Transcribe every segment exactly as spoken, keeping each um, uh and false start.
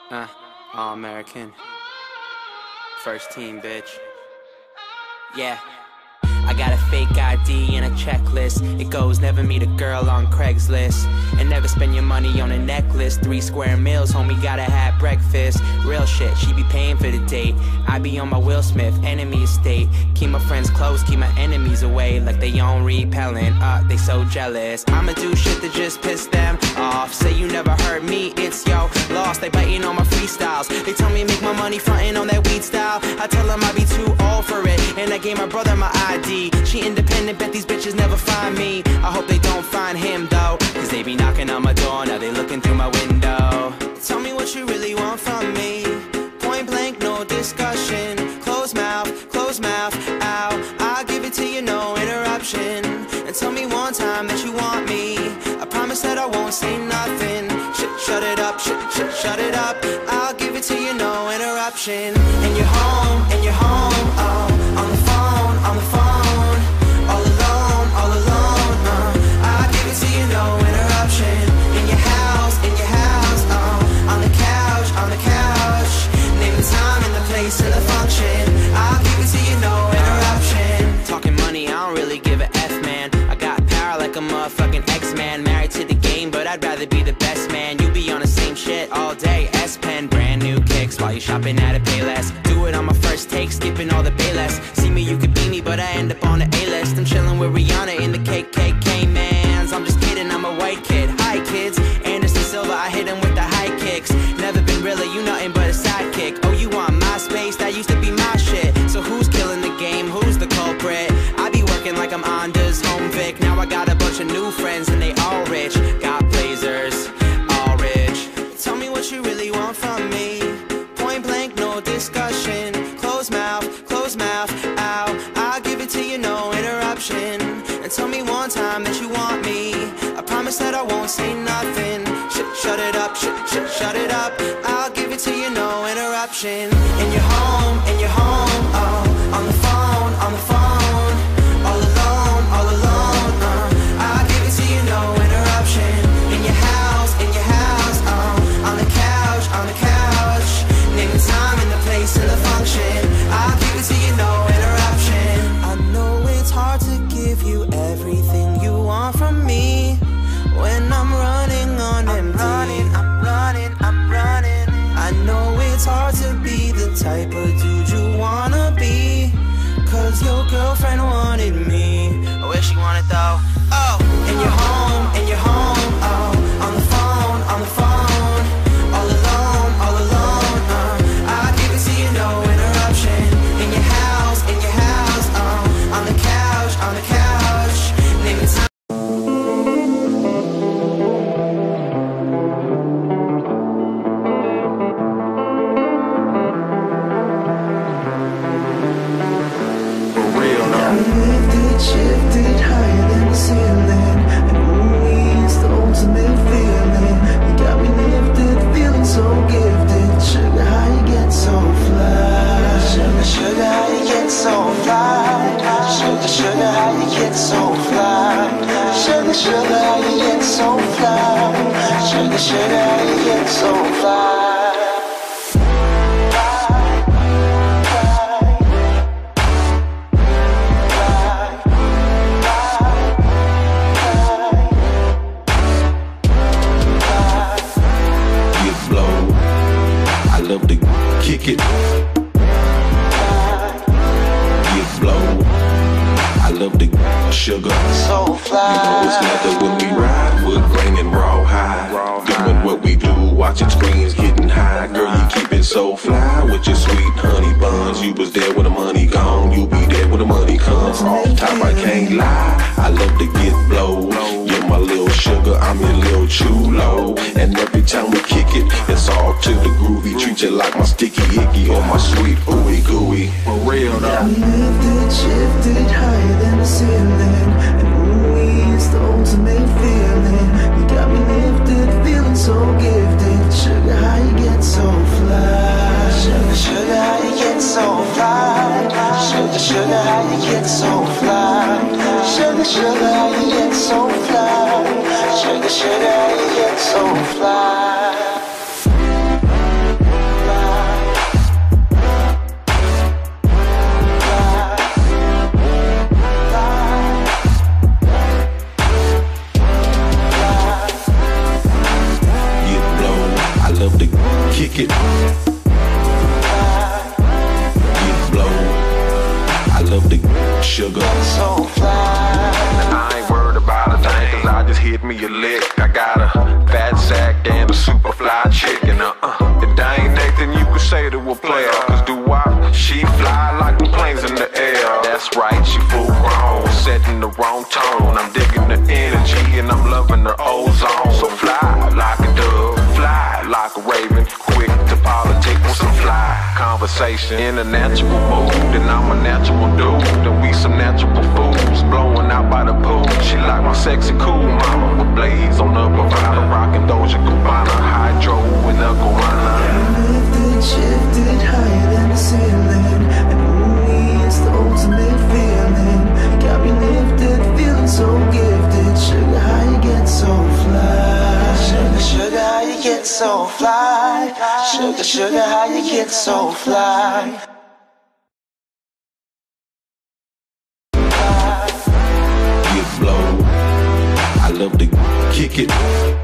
Uh, all American. First team, bitch. Yeah. I got a fake I D and a checklist. It goes never meet a girl on Craigslist, and never spend your money on a necklace. Three square meals, homie, gotta have breakfast. Real shit, she be paying for the date. I be on my Will Smith, enemy estate. Keep my friends close, keep my enemies away. Like they own repellent, uh, they so jealous. I'ma do shit to just piss them off. Say you never heard me, it's yo lost. They biting on my freestyles. They tell me make my money frontin' on that weed style. I tell them I be too old for it, and I gave my brother my I D. She independent, bet these bitches never find me. I hope they don't find him though, cause they be knocking on my door, now they looking through my window. Tell me what you really want from me. Point blank, no discussion. Close mouth, close mouth, ow. I'll give it to you, no interruption. And tell me one time that you want me. I promise that I won't say nothing. Shut, shut it up, shut, shut, shut it up. I'll give it to you, no interruption. And you're home, and you're home, oh. On the phone, on the phone. All alone, all alone, uh. I'll give it to you, no interruption. In your house, in your house, uh. On the couch, on the couch. Name the time and the place and the function. I'll give it to you, no interruption. Talking money, I don't really give a F, man. I got power like a motherfucking X-Man. Married to the game, but I'd rather be the best man. You be on the same shit all day. S-Pen, brand new kicks while you shopping at a Payless. Do it on my first take, skipping all the Payless. See me, you could be me, but I end up on the A-list. I'm chilling with Rihanna in the K K K mans. I'm just kidding, I'm a white kid. Hi kids, Anderson Silva, I hit him with the high kicks. Never been really, you nothing but a sidekick. Oh, you want my space? That used to be my shit. So who's killing the game? Who's the culprit? I be working like I'm Anders home Vic. Now I got a bunch of new friends and they all rich. Got blazers, all rich. Tell me what you really want from me. Point blank, no discussion. Close mouth, close mouth, ow. I'll give it to you, no interruption. And tell me one time that you want me. I promise that I won't say nothing. Shut, shut it up, shut, shut, shut it up. I'll give it to you, no interruption. And you're home, and you're home, oh. On the phone, on the phone. All alone, all alone, uh. I'll give it to you, no interruption. In your house, in your house, oh. On the couch, on the couch. Name the time and the place and the function. I'll give it to you, no interruption. I know it's hard to give you everything you want from me when I'm running on I'm empty. Running, I'm running, I'm running. I know it's hard to be the type of dude you wanna be, cause your girlfriend wanted me. I wish she wanted though. Oh, and you're home, and you're home, oh. On the phone, on the phone. All alone, all alone, uh. I'll give it to you, no interruption. In your house, in your house, uh. On the couch, on the couch. Name the time. Shifted higher than the ceiling, and ooh, it's the ultimate feeling. You got me lifted, feeling so gifted. Sugar, how you get so fly? Sugar, sugar, how you get so fly? Sugar, sugar, how you get so fly? Sugar, sugar, how you get so fly? Sugar, sugar, how you get so fly? Kick it, get blow. I love the sugar. So fly. You know it's nothing when we ride, wood grain and raw high. Doing what we do, watching screens, getting high. Girl, you keep it so fly with your sweet honey buns. You was there when the money gone, you be there when the money comes. Off top, I can't lie, I love to get blow. You're my little sugar, I'm your little chulo. And every time we kick it, it's all to the groovy. Treat you like my sticky icky or my sweet ooey gooey. For real though. We lifted, shifted higher than the ceiling, and ooh, it's the ultimate feeling. You got me lifted, feeling so gifted. Sugar, how you get so fly? Sugar, sugar, how you get so fly? Sugar, sugar, how you get so fly? Sugar, sugar, how you get so fly? Sugar, sugar, how you get so fly? love the sugar. So fly. I ain't worried about a thing, cause I just hit me a lick. I got a fat sack and a super fly chick. And uh, uh, it ain't Nathan you could say to a player. Cause do I? She fly like the planes in the air. That's right, she full grown, setting the wrong tone. I'm digging the energy and I'm loving her ozone. So fly like a dove, fly like a raven. Quick to politic with some fly conversation. In a natural mood, and I'm a natural dude. And we some natural fools, blowing out by the pool. She like my sexy cool mama, with blades on the Bravada, rocking Doja Cubana, hydro and a guana. Lifted, shifted higher than the ceiling, and ooh, it's the ultimate feeling. Got me lifted, feeling so gifted. Sugar, how you get so fly? Sugar, sugar, how you get so fly? Sugar, sugar, how you get so fly? Get blow. I love to kick it.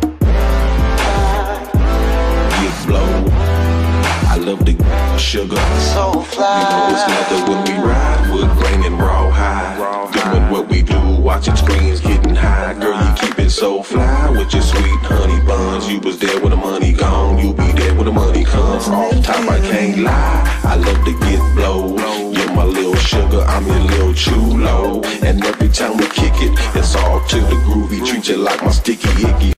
Get blow. I love the sugar. So fly. You know it's leather when we ride, wood grain and raw high. Doing what we do, watching screens, getting high. Girl, you keep it so fly with your sweet honey buns. You was there when the money gone, you be there when the money comes. Off top, I can't lie, I love to get blow. You're my little sugar, I'm your little chulo. And every time we kick it, it's all to the groovy. Treat you like my sticky icky.